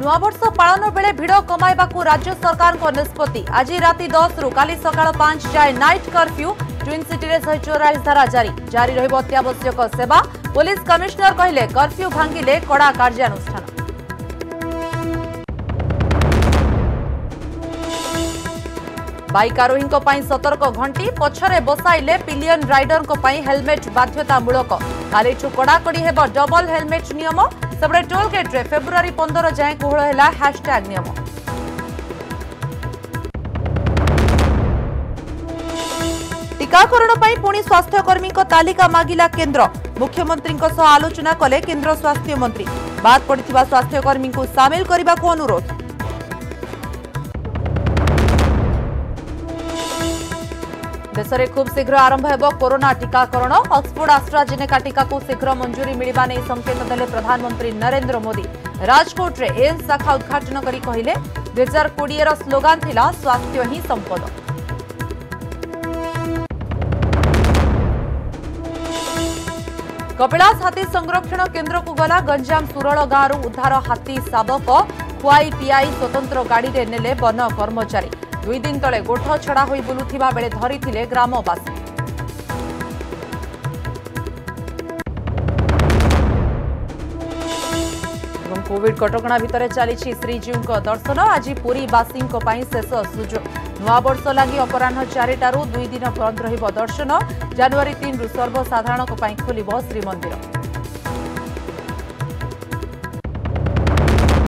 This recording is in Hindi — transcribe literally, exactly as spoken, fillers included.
नुआवर्ष पालन बेले भिड़ कमाइबाकू राज्य सरकार को निष्पत्ति। आज राति दस रु काली सकाळ पांच जाए नाइट कर्फ्यू। ट्विन सिटी रे शहे चौरालीस धारा जारी जारी रहिबो अत्यावश्यक सेवा। पुलिस कमिश्नर कहिले कर्फ्यू भांगिले कड़ा कार्यानुष्ठान। बाइक आरोही सतर्क घंटी पछरे बसाइले पिलियन राइडर हेलमेट बाध्यतामूलक। कालीठू कड़ाकड़ी हेब डबल हेलमेट नियम। सेपटे टोल गेट रे फेब्रुआरी पंद्रह जाए कोहल है हैशटैग नियम। टीकाकरण पर पुणी स्वास्थ्यकर्मी तालिका मागिला केन्द्र। मुख्यमंत्री आलोचना कले केन्द्र स्वास्थ्य मंत्री। बाद पड़िथिबा स्वास्थ्यकर्मी को सामिल करने को अनुरोध। देश में खूब शीघ्र आरंभ हो कोरोना टीकाकरण। ऑक्सफोर्ड आस्ट्राजेनेका टीका को शीघ्र मंजूरी मिलवा नहीं संकेत देले प्रधानमंत्री नरेंद्र मोदी। राजकोट रे एम्स शाखा उद्घाटन करी कहिले दुई हजार कोड़े स्लोगान थिला स्वास्थ्य ही संपद। कपिलास हाथी संरक्षण केन्द्र को गला गंजाम सुरल गांव उद्धार हाथी शावक। खुआई पिआई स्वतंत्र गाड़ी रे नेले वन कर्मचारी। दुई दिन तले गोठ छड़ा होई बुलुथिबा बेले धरिथिले ग्रामवासी। कोविड कटकणा भितर चली श्रीजीव दर्शन। आज पुरीवासी शेष सुजोग। नुआवर्ष लगी अपराह चारिटारू दुई दिन बंद रहिबो दर्शन। जनवरी तीन रु सर्वसाधारण खोलिबो श्रीमंदिर।